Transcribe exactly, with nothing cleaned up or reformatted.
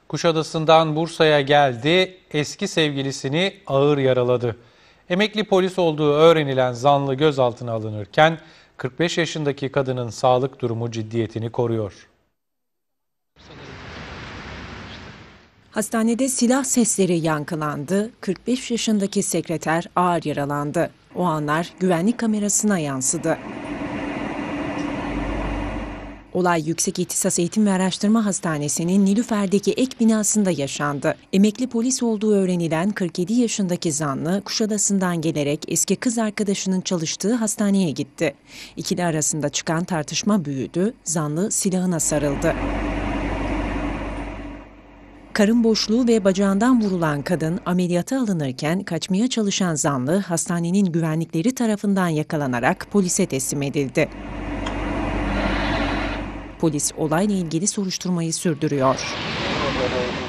Kuşadası'ndan Bursa'ya geldi, eski sevgilisini ağır yaraladı. Emekli polis olduğu öğrenilen zanlı gözaltına alınırken kırk beş yaşındaki kadının sağlık durumu ciddiyetini koruyor. Hastanede silah sesleri yankılandı, kırk beş yaşındaki sekreter ağır yaralandı. O anlar güvenlik kamerasına yansıdı. Olay Yüksek İhtisas Eğitim ve Araştırma Hastanesi'nin Nilüfer'deki ek binasında yaşandı. Emekli polis olduğu öğrenilen kırk yedi yaşındaki zanlı Kuşadası'ndan gelerek eski kız arkadaşının çalıştığı hastaneye gitti. İkili arasında çıkan tartışma büyüdü, zanlı silahına sarıldı. Karın boşluğu ve bacağından vurulan kadın ameliyata alınırken kaçmaya çalışan zanlı hastanenin güvenlikleri tarafından yakalanarak polise teslim edildi. Polis olayla ilgili soruşturmayı sürdürüyor.